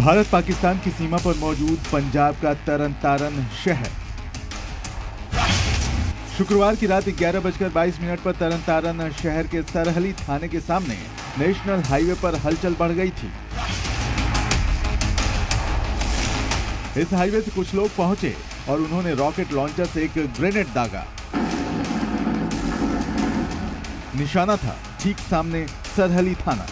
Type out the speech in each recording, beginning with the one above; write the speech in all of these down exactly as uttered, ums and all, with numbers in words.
भारत पाकिस्तान की सीमा पर मौजूद पंजाब का तरन तारन शहर। शुक्रवार की रात ग्यारह बजकर बाईस मिनट पर तरन तारन शहर के सरहली थाने के सामने नेशनल हाईवे पर हलचल बढ़ गई थी। इस हाईवे से कुछ लोग पहुंचे और उन्होंने रॉकेट लॉन्चर से एक ग्रेनेड दागा। निशाना था ठीक सामने सरहली थाना,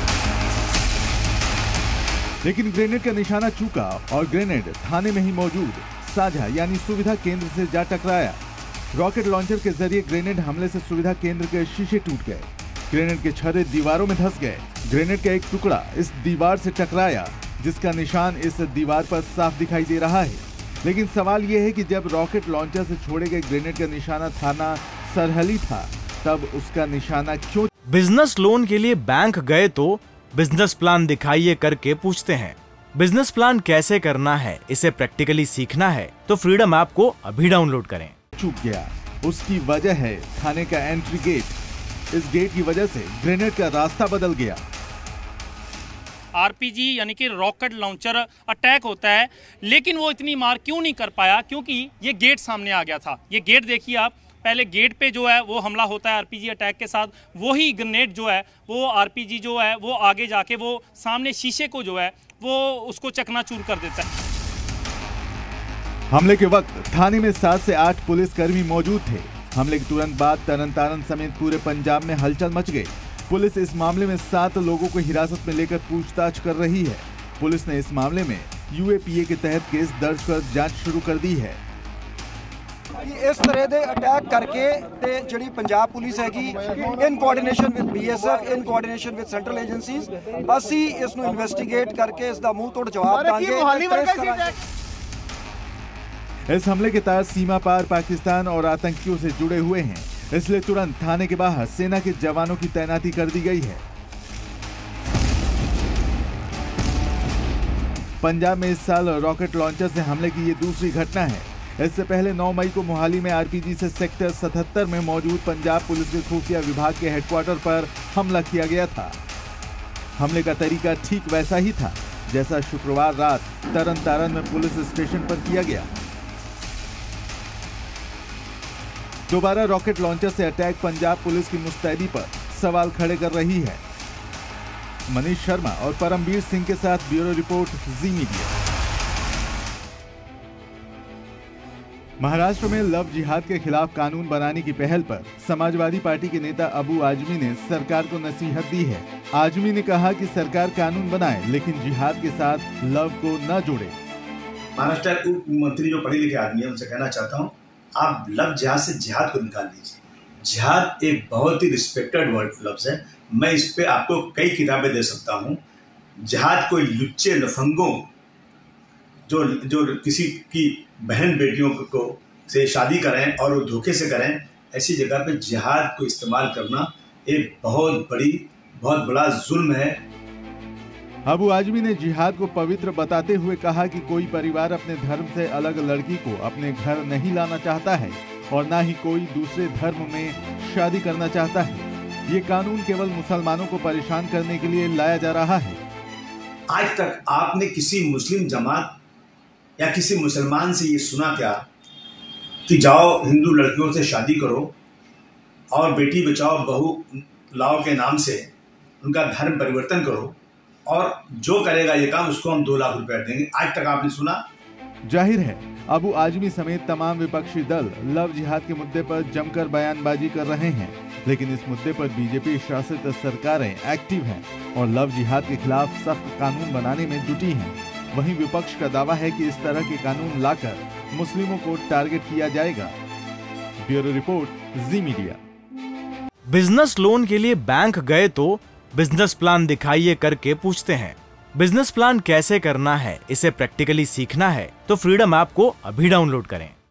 लेकिन ग्रेनेड का निशाना चूका और ग्रेनेड थाने में ही मौजूद साझा यानी सुविधा केंद्र से जा टकराया। रॉकेट लॉन्चर के जरिए ग्रेनेड हमले से सुविधा केंद्र के शीशे टूट गए। ग्रेनेड के छर्रे दीवारों में धंस गए। ग्रेनेड का एक टुकड़ा इस दीवार से टकराया, जिसका निशान इस दीवार पर साफ दिखाई दे रहा है। लेकिन सवाल यह है कि जब रॉकेट लॉन्चर से छोड़े गए ग्रेनेड का निशाना थाना सरहली था, तब उसका निशाना क्यों? बिजनेस लोन के लिए बैंक गए तो बिजनेस प्लान दिखाइए करके पूछते हैं। बिजनेस प्लान कैसे करना है, इसे प्रैक्टिकली सीखना है तो फ्रीडम ऐप को अभी डाउनलोड करें। चूक गया, उसकी वजह है थाने का एंट्री गेट। इस गेट की वजह से ग्रेनेड का रास्ता बदल गया। आरपीजी यानी कि रॉकेट लॉन्चर अटैक होता है, लेकिन वो इतनी मार क्यों नहीं कर पाया? क्योंकि ये गेट सामने आ गया था। ये गेट देखिए आप, पहले गेट पे जो है वो हमला होता है आरपीजी अटैक के साथ, वही ग्रेनेड जो है वो आरपीजी जो है वो आगे जाके वो सामने शीशे को जो है वो उसको चकनाचूर कर देता है। हमले के वक्त थाने में सात से आठ पुलिसकर्मी मौजूद थे। हमले के तुरंत बाद तरन तारन समेत पूरे पंजाब में हलचल मच गई। पुलिस इस मामले में सात लोगों को हिरासत में लेकर पूछताछ कर रही है। पुलिस ने इस मामले में यूएपीए के तहत केस दर्ज कर जांच शुरू कर दी है। इस तरह के अटैक करके ते जिहड़ी पंजाब पुलिस हैगी in coordination with BSF, in coordination with central agencies, ਅਸੀਂ ਇਸ ਨੂੰ ਇਨਵੈਸਟੀਗੇਟ ਕਰਕੇ ਇਸ ਦਾ ਮੂੰਹ ਤੋੜ ਜਵਾਬ ਦਾਂਗੇ। इस हमले के तार सीमा पार पाकिस्तान और आतंकियों से जुड़े हुए हैं, इसलिए तुरंत थाने के बाहर सेना के जवानों की तैनाती कर दी गई है। पंजाब में इस साल रॉकेट लॉन्चर से हमले की ये दूसरी घटना है। इससे पहले नौ मई को मोहाली में आरपीजी से सेक्टर सतहत्तर में मौजूद पंजाब पुलिस के खुफिया विभाग के हेडक्वार्टर पर हमला किया गया था। हमले का तरीका ठीक वैसा ही था जैसा शुक्रवार रात तरन तारन में पुलिस स्टेशन पर किया गया। दोबारा रॉकेट लॉन्चर से अटैक पंजाब पुलिस की मुस्तैदी पर सवाल खड़े कर रही है। मनीष शर्मा और परमवीर सिंह के साथ bureau report, Zee media. Maharashtra में लव जिहाद के खिलाफ कानून बनाने की पहल पर समाजवादी पार्टी के नेता अबू आजमी ने सरकार को नसीहत दी है। आजमी ने कहा कि सरकार कानून बनाए, लेकिन जिहाद के साथ लव को न जोड़े। महाराष्ट्र के उप मंत्री जो पढ़े लिखे आदमी है, उनसे कहना चाहता हूँ, आप लव जिहाद से जिहाद को निकाल दीजिए। जिहाद एक बहुत ही रिस्पेक्टेड वर्ड लफ्ज है। मैं इस पे आपको कई किताबें दे सकता हूँ। जिहाद कोई लुच्चे लफंगों जो जो किसी की बहन बेटियों को से शादी करें और वो धोखे से करें, ऐसी जगह पे जिहाद को इस्तेमाल करना एक बहुत बड़ी बहुत बड़ा जुल्म है। अबू आजमी ने जिहाद को पवित्र बताते हुए कहा कि कोई परिवार अपने धर्म से अलग लड़की को अपने घर नहीं लाना चाहता है और ना ही कोई दूसरे धर्म में शादी करना चाहता है। ये कानून केवल मुसलमानों को परेशान करने के लिए लाया जा रहा है। आज तक आपने किसी मुस्लिम जमात या किसी मुसलमान से ये सुना क्या कि जाओ हिंदू लड़कियों से शादी करो और बेटी बचाओ बहू लाओ के नाम से उनका धर्म परिवर्तन करो और जो करेगा ये काम उसको हम दो लाख रुपए देंगे? आज तक आपने सुना? जाहिर है अबू आजमी समेत तमाम विपक्षी दल लव जिहाद के मुद्दे पर जमकर बयानबाजी कर रहे हैं, लेकिन इस मुद्दे पर बीजेपी शासित सरकारें एक्टिव हैं और लव जिहाद के खिलाफ सख्त कानून बनाने में जुटी हैं। वहीं विपक्ष का दावा है कि इस तरह के कानून लाकर मुस्लिमों को टारगेट किया जाएगा। Bureau report, Zee media. Business loan के लिए बैंक गए तो बिजनेस प्लान दिखाइए करके पूछते हैं। बिजनेस प्लान कैसे करना है, इसे प्रैक्टिकली सीखना है तो फ्रीडम ऐप को अभी डाउनलोड करें।